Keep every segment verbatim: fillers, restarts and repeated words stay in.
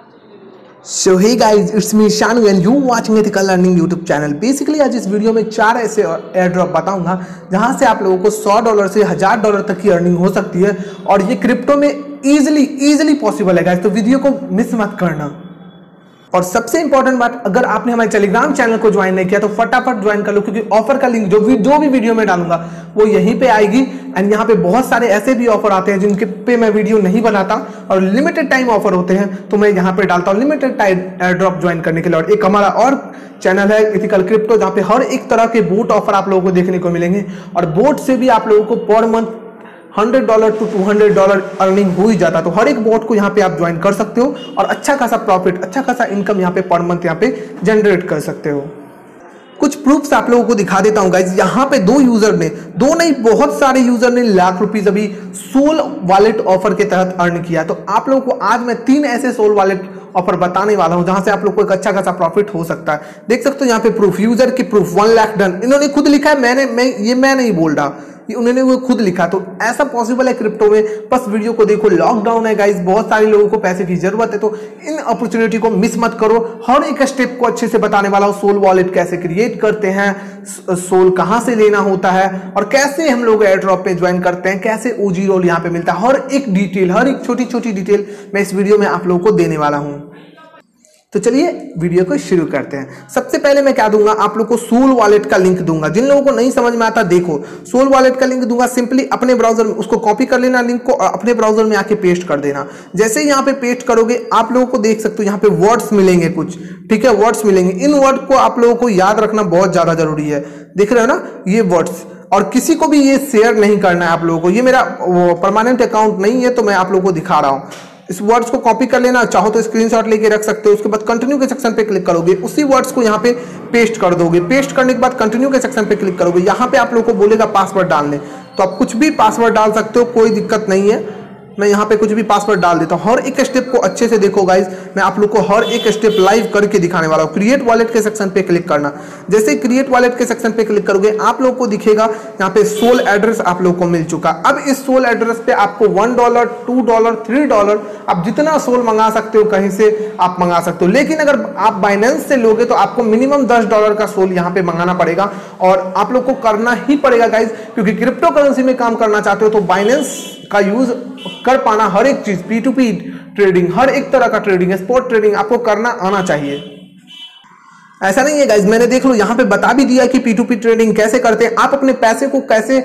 So hey guys, it's me Shanu and you watching ethical learning YouTube channel. Basically आज इस video में चार ऐसे एयर ड्रॉप बताऊंगा जहां से आप लोगों को सौ डॉलर से हजार डॉलर तक की अर्निंग हो सकती है और ये क्रिप्टो में इजीली इजीली पॉसिबल है गाइस, तो वीडियो को मिस मत करना। और सबसे इंपॉर्टेंट बात, अगर आपने हमारे टेलीग्राम चैनल को ज्वाइन नहीं किया तो फटाफट ज्वाइन कर लो, क्योंकि ऑफर का लिंक जो भी जो भी वीडियो में डालूंगा वो यहीं पे आएगी। एंड यहाँ पे बहुत सारे ऐसे भी ऑफर आते हैं जिनके पे मैं वीडियो नहीं बनाता और लिमिटेड टाइम ऑफर होते हैं, तो मैं यहाँ पे डालता हूँ limited time airdrop join करने के लिए। और एक हमारा और चैनल है एथिकल क्रिप्टो, जहाँ पे हर एक तरह के बोट ऑफर आप लोगों को देखने को मिलेंगे और बोट से भी आप लोगों को per month hundred dollar to two hundred dollar earning हो ही जाता है। तो हर एक बोट को यहाँ पे आप ज्वाइन कर सकते हो और अच्छा खासा प्रॉफिट, अच्छा खासा इनकम यहाँ पे पर मंथ यहाँ पे जनरेट कर सकते हो। कुछ प्रूफ्स आप लोगों को दिखा देता हूँ गाइज। यहाँ पे दो यूजर ने, दो नहीं बहुत सारे यूजर ने लाख रुपीज अभी सोल वॉलेट ऑफर के तहत अर्न किया। तो आप लोगों को आज मैं तीन ऐसे सोल वॉलेट ऑफर बताने वाला हूं जहां से आप लोग को एक अच्छा खासा प्रॉफिट हो सकता है। देख सकते हो यहाँ पे प्रूफ, यूजर की प्रूफ, वन लाख डन, इन्होंने खुद लिखा है, मैंने मैं ये मैं नहीं बोल रहा, ये उन्होंने वो खुद लिखा। तो ऐसा पॉसिबल है क्रिप्टो में, बस वीडियो को देखो। लॉकडाउन है गाइस, बहुत सारे लोगों को पैसे की जरूरत है, तो इन अपॉर्चुनिटी को मिस मत करो। हर एक स्टेप को अच्छे से बताने वाला हूं। सोल वॉलेट कैसे क्रिएट करते हैं, सोल कहां से लेना होता है और कैसे हम लोग एयर ड्रॉप पे ज्वाइन करते हैं, कैसे ओजी रोल यहाँ पे मिलता है, हर एक डिटेल, हर एक छोटी छोटी डिटेल मैं इस वीडियो में आप लोगों को देने वाला हूं। तो चलिए वीडियो को शुरू करते हैं। सबसे पहले मैं क्या दूंगा, आप लोग को सोल वॉलेट का लिंक दूंगा। जिन लोगों को नहीं समझ में आता, देखो सोल वॉलेट का लिंक दूंगा, सिंपली अपने ब्राउजर में उसको कॉपी कर लेना लिंक को और अपने ब्राउजर में आके पेस्ट कर देना। जैसे ही यहाँ पे पेस्ट करोगे आप लोगों को देख सकते हो यहाँ पे वर्ड्स मिलेंगे कुछ, ठीक है, वर्ड्स मिलेंगे। इन वर्ड को आप लोगों को याद रखना बहुत ज्यादा जरूरी है। देख रहे हो ना ये वर्ड्स, और किसी को भी ये शेयर नहीं करना है आप लोगों को। ये मेरा परमानेंट अकाउंट नहीं है तो मैं आप लोगों को दिखा रहा हूँ। इस वर्ड्स को कॉपी कर लेना, चाहो तो स्क्रीनशॉट लेके रख सकते हो। उसके बाद कंटिन्यू के सेक्शन पे क्लिक करोगे, उसी वर्ड्स को यहाँ पे पेस्ट कर दोगे। पेस्ट करने के बाद कंटिन्यू के सेक्शन पे क्लिक करोगे, यहाँ पे आप लोगों को बोलेगा पासवर्ड डालने, तो आप कुछ भी पासवर्ड डाल सकते हो, कोई दिक्कत नहीं है। मैं यहाँ पे कुछ भी पासवर्ड डाल देता हूँ। हर एक स्टेप को अच्छे से देखो गाइज, मैं आप लोग को हर एक स्टेप लाइव करके दिखाने वाला हूँ। क्रिएट वॉलेट के सेक्शन पे क्लिक करना, जैसे क्रिएट वॉलेट के सेक्शन पे क्लिक करोगे आप लोग को दिखेगा यहाँ पे सोल एड्रेस आप लोग को मिल चुका। अब इस सोल एड्रेस पे आपको one dollar two dollar three dollar आप जितना सोल मंगा सकते हो कहीं से आप मंगा सकते हो। लेकिन अगर आप बाइनेंस से लोगे तो आपको मिनिमम दस डॉलर का सोल यहाँ पे मंगाना पड़ेगा और आप लोग को करना ही पड़ेगा गाइज, क्योंकि क्रिप्टो करेंसी में काम करना चाहते हो तो बाइनेंस का यूज कर पाना, हर एक चीज पी टू पी ट्रेडिंग, हर एक तरह का ट्रेडिंग, स्पॉट ट्रेडिंग आपको करना आना चाहिए। ऐसा नहीं है गाइज, मैंने देख लो यहाँ पे बता भी दिया कि पी टू पी ट्रेडिंग कैसे करते हैं। आप अपने पैसे को कैसे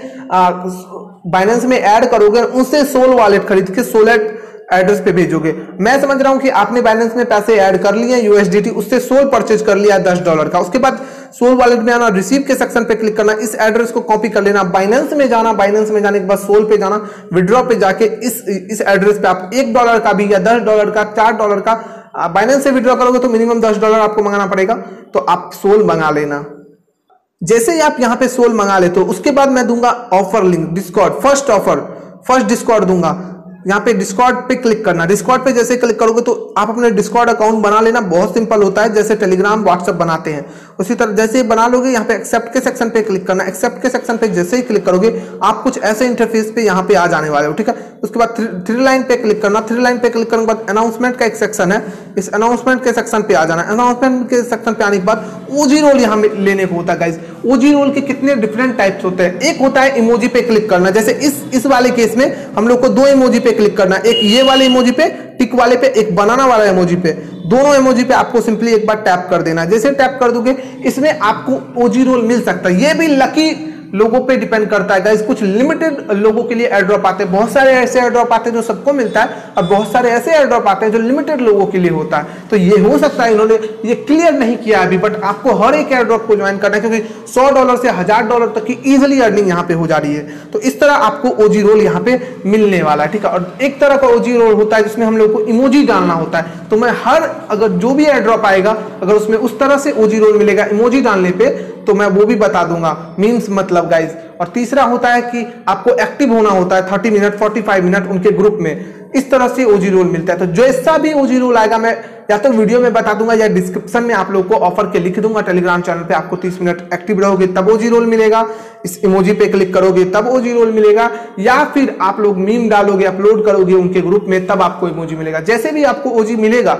बाइनेंस में ऐड करोगे, उससे सोल वॉलेट खरीद के सोलेट एड्रेस पे भेजोगे। मैं समझ रहा हूं कि आपने बाइनेंस में पैसे ऐड कर लिए यूएसडीटी, उससे सोल परचेज कर लिया दस डॉलर का। उसके बाद सोल वॉलेट में आना, रिसीव के सेक्शन पे क्लिक करना, इस एड्रेस को कॉपी कर लेना, बाइनेंस में जाना, बाइनेंस में जाने के बाद सोल पे जाना, विड्रॉ पे जाके इस इस एड्रेस पे आप एक डॉलर का भी या दस डॉलर का, चार डॉलर का बाइनेंस से विड्रॉ करोगे तो मिनिमम दस डॉलर आपको मंगाना पड़ेगा, तो आप सोल मंगा लेना। जैसे ही आप यहाँ पे सोल मंगा लेते हो उसके बाद मैं दूंगा offer link, Discord, first offer, first Discord दूंगा। यहाँ पे डिस्कॉर्ड पे क्लिक करना, डिस्कॉर्ड पे जैसे क्लिक करोगे तो आप अपने डिस्कॉर्ड अकाउंट बना लेना। बहुत सिंपल होता है, जैसे टेलीग्राम व्हाट्सएप बनाते हैं उसी तरह जैसे ही बना लोगे। यहाँ पे एक्सेप्ट के सेक्शन पे क्लिक करना, एक्सेप्ट के सेक्शन पे जैसे ही क्लिक करोगे आप कुछ ऐसे इंटरफेस पे यहाँ पे आ जाने वाले हो, ठीक है। उसके बाद थ्री, थ्री लाइन पे क्लिक करना, थ्री लाइन पे क्लिक करने के बाद अनाउंसमेंट का एक सेक्शन है, इस अनाउंसमेंट के सेक्शन पे आ जाना। अनाउंसमेंट के सेक्शन पे आने के बाद ओजी रोल यहाँ लेने को होता है गाइज। ओजी रोल के कितने डिफरेंट टाइप्स होते हैं। एक होता है इमोजी पे क्लिक करना, जैसे इस इस वाले केस में हम लोग को दो इमोजी पे क्लिक करना, एक ये वाले इमोजी पे, टिक वाले पे, एक बनाना वाला इमोजी पे। दोनों इमोजी पे आपको सिंपली एक बार टैप कर देना। जैसे टैप कर दोगे इसमें आपको ओजी रोल मिल सकता है। ये भी लकी लोगों पे डिपेंड करता है गाइस। कुछ लिमिटेड लोगों के लिए एयर ड्रॉप आते हैं, बहुत सारे ऐसे एयर ड्रॉप आते हैं जो सबको मिलता है और बहुत सारे ऐसे एयर ड्रॉप आते हैं जो लिमिटेड लोगों के लिए होता है। तो ये हो सकता है इन्होंने ये क्लियर नहीं किया अभी, बट आपको हर एक एयर ड्रॉप को ज्वाइन करना है, क्योंकि सौ डॉलर से हजार डॉलर तक की इजिली अर्निंग यहाँ पे हो जा रही है। तो इस तरह आपको ओजी रोल यहाँ पे मिलने वाला है, ठीक है। और एक तरह का ओजी रोल होता है जिसमें हम लोग को इमोजी डालना होता है। तो मैं हर अगर जो भी एयर ड्रॉप आएगा अगर उसमें उस तरह से ओजी रोल मिलेगा इमोजी डालने पे तो मैं वो भी बता दूंगा, मीम्स मतलब गाइज। और तीसरा होता है कि आपको एक्टिव होना होता है thirty minute forty five minute उनके ग्रुप में, इस तरह से ओजी रोल मिलता है। तो जैसा भी ओजी रोल आएगा मैं या तो वीडियो में बता दूंगा या डिस्क्रिप्शन में आप लोग को ऑफर के लिख दूंगा। टेलीग्राम चैनल पे आपको तीस मिनट एक्टिव रहोगे तब ओजी रोल मिलेगा, इस इमोजी पे क्लिक करोगे तब ओजी रोल मिलेगा, या फिर आप लोग मीम डालोगे अपलोड करोगे उनके ग्रुप में तब आपको इमोजी मिलेगा। जैसे भी आपको ओजी मिलेगा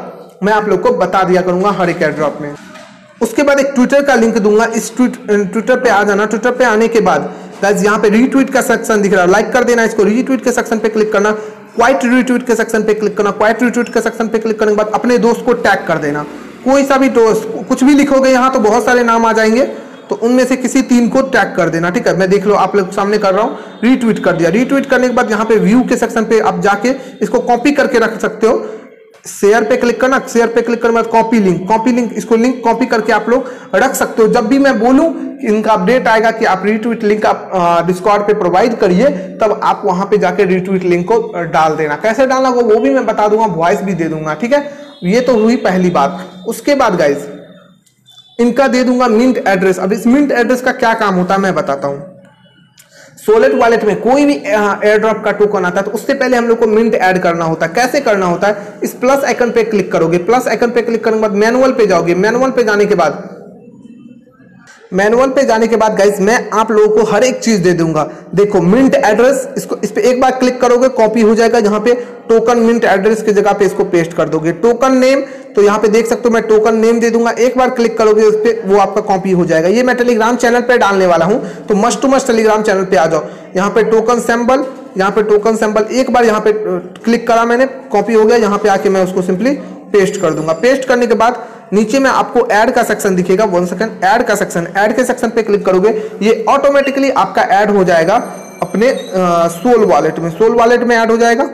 मैं आप लोग को बता दिया करूंगा हर एक एयर ड्रॉप में। उसके बाद एक ट्विटर का लिंक दूंगा, इस ट्वीट ट्विटर पे आ जाना। ट्विटर पे आने के बाद गाइस यहाँ पे रीट्वीट का सेक्शन दिख रहा है, लाइक कर देना इसको। रीट्वीट के सेक्शन पे क्लिक करना, क्वाइट रीट्वीट के सेक्शन पे क्लिक करना। क्वाइट रीट्वीट के सेक्शन पे क्लिक करने के बाद अपने दोस्त को टैग कर देना, कोई सा भी दोस्त, कुछ भी लिखोगे यहाँ तो बहुत सारे नाम आ जाएंगे, तो उनमें से किसी तीन को टैग कर देना, ठीक है। मैं देख लो आप लोग सामने कर रहा हूँ, रीट्वीट कर दिया। रीट्वीट करने के बाद यहाँ पे व्यू के सेक्शन पे आप जाके इसको कॉपी करके रख सकते हो। शेयर पे क्लिक करना, शेयर पे क्लिक करने के बाद कॉपी लिंक, कॉपी लिंक, इसको लिंक कॉपी करके आप लोग रख सकते हो। जब भी मैं बोलूं कि इनका अपडेट आएगा कि आप रीट्वीट लिंक आप डिस्कॉर्ड पे प्रोवाइड करिए, तब आप वहां पे जाके रीट्वीट लिंक को डाल देना। कैसे डालना वो वो भी मैं बता दूंगा, वॉइस भी दे दूंगा, ठीक है। ये तो हुई पहली बात। उसके बाद गाइज इनका दे दूंगा मिंट एड्रेस। अब इस मिंट एड्रेस का क्या काम होता है मैं बताता हूं। सोलेट वॉलेट में कोई भी एयर ड्रॉप का टोकन आता है तो उससे पहले हम लोग को मिंट ऐड करना होता है। कैसे करना होता है, इस प्लस आइकन पे क्लिक करोगे, प्लस आइकन पे क्लिक करने के बाद मैनुअल पे जाओगे। मैनुअल पे जाने के बाद मैनुअल पे जाने के बाद गाइस मैं आप लोगों को हर एक चीज दे दूंगा। देखो मिंट एड्रेस, इसको इस पे एक बार क्लिक करोगे कॉपी हो जाएगा। यहाँ पे टोकन मिंट एड्रेस की जगह पे इसको पेस्ट कर दोगे। टोकन नेम, तो यहाँ पे देख सकते हो मैं टोकन नेम दे दूंगा। एक बार क्लिक करोगे उस पे, वो आपका कॉपी हो जाएगा। ये मैं टेलीग्राम चैनल पे डालने वाला हूँ, तो must to must Telegram channel पे आ जाओ। यहाँ पे टोकन सिंबल, यहाँ पे टोकन सिंबल एक बार यहाँ पे क्लिक करा मैंने, कॉपी हो गया। यहाँ पे आके मैं उसको सिंपली पेस्ट कर दूंगा। पेस्ट करने के बाद नीचे में आपको ऐड का सेक्शन दिखेगा, वन सेकंड, ऐड का सेक्शन, ऐड के सेक्शन पे क्लिक करोगे, ये ऑटोमेटिकली आपका ऐड हो जाएगा अपने सोल वॉलेट में। सोल वॉलेट में ऐड हो जाएगा,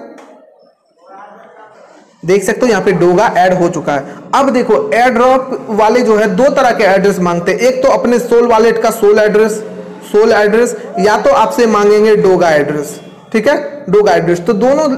देख सकते हो यहाँ पे डोगा ऐड हो चुका है। अब देखो एयर ड्रॉप वाले जो है दो तरह के एड्रेस मांगते हैं, एक तो अपने सोल वॉलेट का सोल एड्रेस, सोल एड्रेस, या तो आपसे मांगेंगे डोगा एड्रेस, ठीक है, डोगा एड्रेस। तो दोनों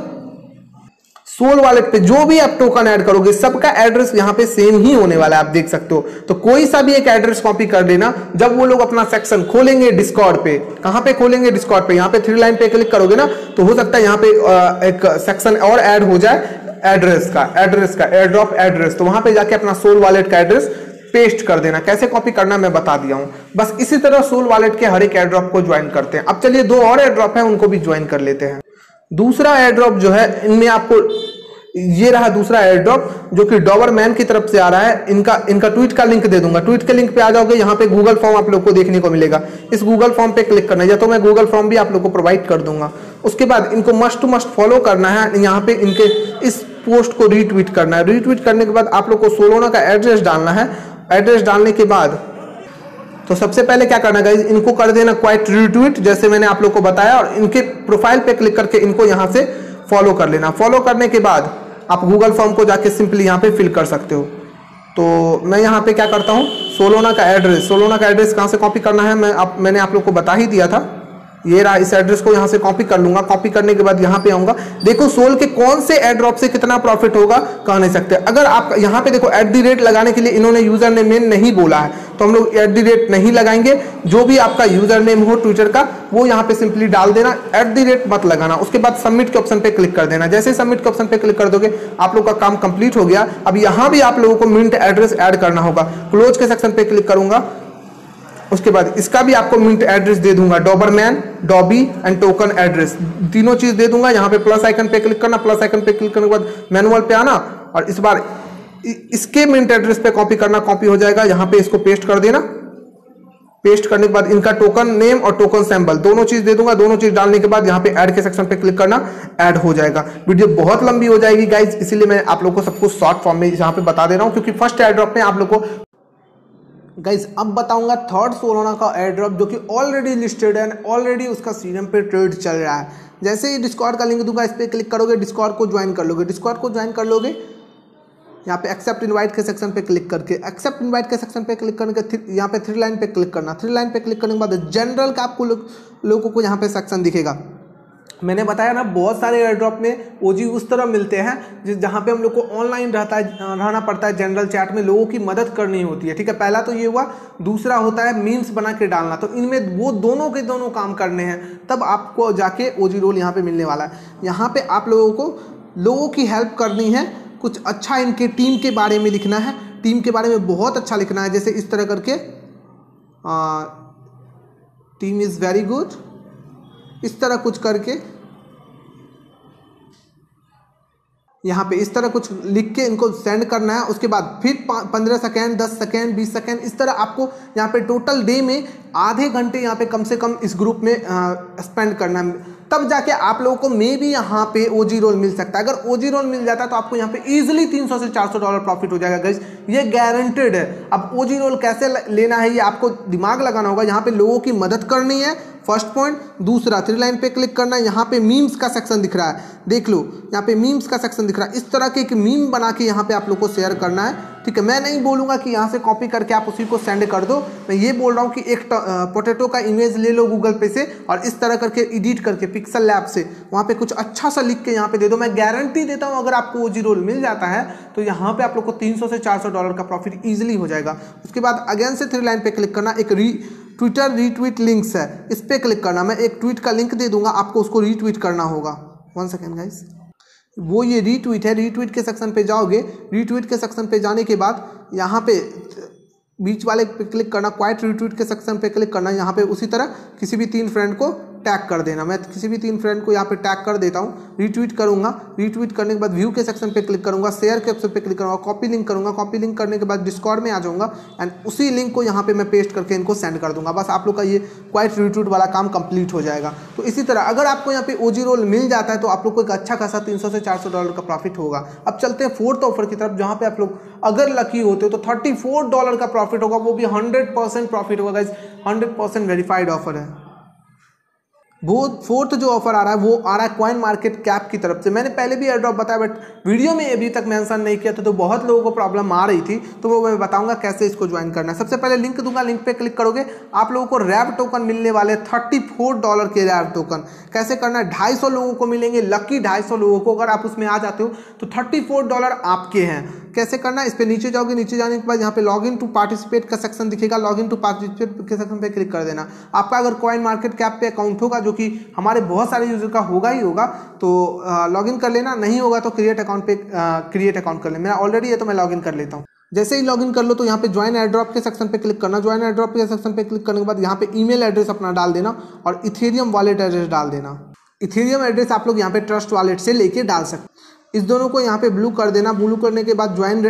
सोल वॉलेट पे जो भी आप टोकन ऐड करोगे सबका एड्रेस यहाँ पे सेम ही होने वाला है, आप देख सकते हो। तो कोई सा भी एक एड्रेस कॉपी कर देना। जब वो लोग अपना सेक्शन खोलेंगे डिस्कॉर्ड पे, कहां पे खोलेंगे, डिस्कॉर्ड पे, यहाँ पे थ्री लाइन पे क्लिक करोगे ना, तो हो सकता है यहाँ पे एक सेक्शन और ऐड हो जाए एड्रेस का, एड्रेस का, एयर ड्रॉप एड्रेस। तो वहां पे जाके अपना सोल वॉलेट का एड्रेस पेस्ट कर देना। कैसे कॉपी करना मैं बता दिया हूं। बस इसी तरह सोल वॉलेट के हर एक एयर ड्रॉप को ज्वाइन करते हैं। अब चलिए दो और एयर ड्रॉप है, उनको भी ज्वाइन कर लेते हैं। दूसरा एयर ड्रॉप जो है, इनमें आपको ये रहा दूसरा एयर ड्रॉप जो कि डॉबरमैन की तरफ से आ रहा है। इनका इनका ट्वीट का लिंक दे दूंगा। ट्वीट के लिंक पे आ जाओगे, यहाँ पे गूगल फॉर्म आप लोग को देखने को मिलेगा। इस गूगल फॉर्म पे क्लिक करना है, या तो मैं गूगल फॉर्म भी आप लोग को प्रोवाइड कर दूंगा। उसके बाद इनको मस्ट टू मस्ट फॉलो करना है। यहाँ पे इनके इस पोस्ट को रीट्वीट करना है। रीट्वीट करने के बाद आप लोग को सोलोना का एड्रेस डालना है। एड्रेस डालने के बाद तो सबसे पहले क्या करना है, इनको कर देना क्वाइट रीट्वीट, जैसे मैंने आप लोग को बताया, और इनके प्रोफाइल पे क्लिक करके इनको यहाँ से फॉलो कर लेना। फॉलो करने के बाद आप गूगल फॉर्म को जाके सिंपली यहाँ पे फिल कर सकते हो। तो मैं यहाँ पे क्या करता हूँ, सोलोना का एड्रेस, सोलोना का एड्रेस कहाँ से कॉपी करना है मैं आप मैंने आप लोग को बता ही दिया था। ये रहा, इस एड्रेस को यहाँ से कॉपी कर लूंगा। कॉपी करने के बाद यहाँ पे आऊंगा। देखो सोल के कौन से एयर ड्रॉप से कितना प्रॉफिट होगा कह नहीं सकते। अगर आप यहाँ पे देखो एट दी रेट लगाने के लिए इन्होंने यूजर नेम नहीं बोला है, तो हम लोग एट दी रेट नहीं लगाएंगे। जो भी आपका यूजर नेम हो ट्विटर का, वो यहाँ पे सिंपली डाल देना, एट दी रेट मत लगाना। उसके बाद सबमिट के ऑप्शन पे क्लिक कर देना। जैसे सबमिट के ऑप्शन पे क्लिक कर दोगे आप लोग का काम कंप्लीट हो गया। अब यहाँ भी आप लोगों को मिंट एड्रेस ऐड करना होगा। क्लोज के सेक्शन पे क्लिक करूंगा, उसके बाद इसका भी आपको मिंट एड्रेस दे दूंगा, Doberman, Dobby and token address, तीनों चीज दे दूंगा। यहाँ पे प्लस आइकन पे क्लिक करना, प्लस आइकन पे क्लिक करने के बाद मैनुअल पे आना, और इस बार इसके मिंट एड्रेस पे कॉपी करना, कॉपी हो जाएगा। यहाँ पे इसको पेस्ट कर देना। पेस्ट करने के बाद इनका टोकन नेम और टोकन सैंपल दोनों चीज दे दूंगा। दोनों चीज डालने के बाद यहाँ पे ऐड के सेक्शन पे क्लिक करना, ऐड हो जाएगा। वीडियो बहुत लंबी हो जाएगी गाइज, इसीलिए मैं आप लोग को सब कुछ शॉर्ट फॉर्म में यहाँ पे बता दे रहा हूँ, क्योंकि फर्स्ट एयर ड्रॉप में आप लोग को गाइज अब बताऊंगा थर्ड सोलोना का एयर ड्रॉप जो कि ऑलरेडी लिस्टेड है, ऑलरेडी उसका सीरम पे ट्रेड चल रहा है। जैसे ही डिस्कॉर्ड का लिंक दूंगा, इस पर क्लिक करोगे, डिस्कॉर्ड को ज्वाइन कर लोगे। डिस्कॉर्ड को ज्वाइन कर लोगे, यहाँ पे एक्सेप्ट इनवाइट के सेक्शन पे क्लिक करके, एक्सेप्ट इनवाइट के सेक्शन पे क्लिक करने के यहाँ पे थ्री लाइन पे क्लिक करना। थ्री लाइन पे क्लिक करने के बाद जनरल का आपको लोगों को यहाँ पे सेक्शन दिखेगा। मैंने बताया ना, बहुत सारे एयर ड्रॉप में ओजी उस तरह मिलते हैं जिस जहाँ पे हम लोग को ऑनलाइन रहता है रहना पड़ता है, जनरल चैट में लोगों की मदद करनी होती है, ठीक है। पहला तो ये हुआ, दूसरा होता है मीम्स बना के डालना। तो इनमें वो दोनों के दोनों काम करने हैं, तब आपको जाके ओजी रोल यहाँ पे मिलने वाला है। यहाँ पे आप लोगों को लोगों की हेल्प करनी है, कुछ अच्छा इनके टीम के बारे में लिखना है, टीम के बारे में बहुत अच्छा लिखना है। जैसे इस तरह करके, टीम इज़ वेरी गुड, इस तरह कुछ करके यहाँ पे इस तरह कुछ लिख के इनको सेंड करना है। उसके बाद फिर पंद्रह सेकेंड, दस सेकेंड, बीस सेकेंड, इस तरह आपको यहाँ पे टोटल डे में आधे घंटे यहाँ पे कम से कम इस ग्रुप में स्पेंड करना है, तब जाके आप लोगों को मे भी यहाँ पे ओजी रोल मिल सकता है। अगर ओजी रोल मिल जाता है तो आपको यहाँ पे इजीली तीन सौ से चार सौ डॉलर प्रॉफिट हो जाएगा गाइस, ये गारंटेड है। अब ओजी रोल कैसे लेना है ये आपको दिमाग लगाना होगा। यहाँ पे लोगों की मदद करनी है, फर्स्ट पॉइंट। दूसरा, थ्री लाइन पे क्लिक करना है, यहाँ पे मीम्स का सेक्शन दिख रहा है, देख लो यहाँ पे मीम्स का सेक्शन दिख रहा है। इस तरह के एक मीम बना के यहाँ पे आप लोग को शेयर करना है, ठीक है। मैं नहीं बोलूँगा कि यहाँ से कॉपी करके आप उसी को सेंड कर दो, मैं ये बोल रहा हूँ कि एक पोटैटो का इमेज ले लो गूगल पे से और इस तरह करके एडिट करके पिक्सल लैब से वहाँ पे कुछ अच्छा सा लिख के यहाँ पे दे दो। मैं गारंटी देता हूँ अगर आपको ओजी रोल मिल जाता है तो यहाँ पे आप लोग को तीन सौ से चार सौ डॉलर का प्रॉफिट ईजिली हो जाएगा। उसके बाद अगेन से थ्री लाइन पे क्लिक करना, एक री ट्विटर रीट्वीट लिंक्स है, इस पर क्लिक करना। मैं एक ट्वीट का लिंक दे दूंगा, आपको उसको रीट्वीट करना होगा। वन सेकेंड गाइस, वो ये रीट्वीट है, रीट्वीट के सेक्शन पे जाओगे, रीट्वीट के सेक्शन पे जाने के बाद यहाँ पे बीच वाले पे क्लिक करना, क्वाइट रीट्वीट के सेक्शन पे क्लिक करना। यहाँ पे उसी तरह किसी भी तीन फ्रेंड को टैग कर देना। मैं किसी भी तीन फ्रेंड को यहाँ पे टैग कर देता हूँ, रीट्वीट करूँगा। रीट्वीट करने के बाद व्यू के सेक्शन पे क्लिक करूँगा, शेयर के ऑप्शन पे क्लिक करूँगा, कॉपी लिंक करूँगा। कॉपी लिंक करने के बाद डिस्कॉर्ड में आ जाऊँगा एंड उसी लिंक को यहाँ पे मैं पेस्ट करके इनको सेंड कर दूँगा। बस आप लोग का ये क्वाइट रीट्वीट वाला काम कंप्लीट हो जाएगा। तो इसी तरह अगर आपको यहाँ पे ओजी रोल मिल जाता है तो आप लोग को एक अच्छा खासा तीन सौ से चार सौ डॉलर का प्रॉफिट होगा। अब चलते हैं फोर्थ ऑफर की तरफ, जहाँ पे आप लोग अगर लकी होते हो तो थर्टी फोर डॉलर का प्रॉफिट होगा, वो भी हंड्रेड परसेंट प्रॉफिट होगा guys, hundred percent verified offer है। वो फोर्थ जो ऑफर आ रहा है वो आ रहा है कॉइन मार्केट कैप की तरफ से। मैंने पहले भी एयर ड्रॉप बताया बट वीडियो में अभी तक मेंशन नहीं किया था, तो बहुत लोगों को प्रॉब्लम आ रही थी, तो वो मैं बताऊंगा कैसे इसको ज्वाइन करना है। सबसे पहले लिंक दूंगा, लिंक पे क्लिक करोगे आप लोगों को रैप टोकन मिलने वाले थर्टी फोर डॉलर के रैप टोकन। कैसे करना है, ढाई सौ लोगों को मिलेंगे, लकी ढाई सौ लोगों को। अगर आप उसमें आ जाते हो तो थर्टी फोर डॉलर आपके हैं। कैसे करना है, इस पर नीचे जाओगे, नीचे जाने के बाद यहाँ पे लॉग इन टू पार्टिसिपेट का सेक्शन दिखेगा, लॉग इन टू पार्टिसिपेट के सेक्शन पे क्लिक कर देना। आपका अगर कॉइन मार्केट कैप पे अकाउंट होगा, जो कि हमारे बहुत सारे यूजर का होगा ही होगा, तो लॉग इन कर लेना। नहीं होगा तो क्रिएट अकाउंट पे क्रिएट अकाउंट कर लेना। मेरा ऑलरेडी है तो मैं लॉग इन कर लेता हूँ। जैसे ही लॉगिन कर लो तो यहाँ पे ज्वाइन एयर ड्रॉप के सेक्शन पे क्लिक करना। ज्वाइन एयर ड्रॉप के सेक्शन पे क्लिक करने के बाद यहाँ पे ईमेल एड्रेस अपना डाल देना और इथेरियम वॉलेट एड्रेस डाल देना। इथेरियम एड्रेस आप लोग यहाँ पे ट्रस्ट वॉलेट से लेके डाल सकते। इस दोनों को यहाँ पे ब्लू कर देना। ब्लू करने के बाद ज्वाइन,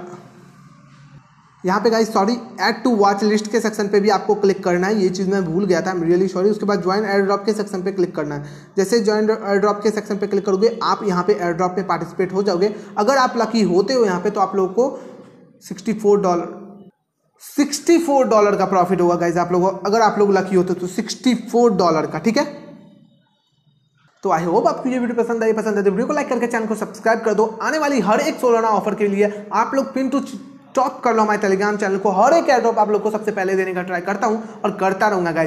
यहाँ पे guys sorry, add to watchlist के सेक्शन पे भी आपको क्लिक करना है। ये चीज़ मैं भूल गया था, आई एम रियली सॉरी। उसके बाद ज्वाइन एयर ड्रॉप के सेक्शन पे क्लिक करना है। जैसे ज्वाइन एयर ड्रॉप के सेक्शन पे क्लिक करोगे आप यहाँ पे एयर ड्रॉप में पार्टिसिपेट हो जाओगे। अगर आप लकी होते हो यहाँ पे तो आप लोगों को sixty four dollar sixty four dollar का प्रॉफिट होगा गाइस आप लोगों को, अगर आप लोग लकी होते हो तो सिक्सटी फोर डॉलर का, ठीक है। तो आई होप आपको ये वीडियो पसंद आई। पसंद है तो वीडियो को लाइक करके चैनल को सब्सक्राइब कर दो। आने वाली हर एक सोलाना ऑफर के लिए आप लोग पिन टू टॉप कर लो हमारे टेलीग्राम चैनल को। हर एक एयर ड्रॉप आप लोग को सबसे पहले देने का ट्राई करता हूं और करता रहूंगा गाइस।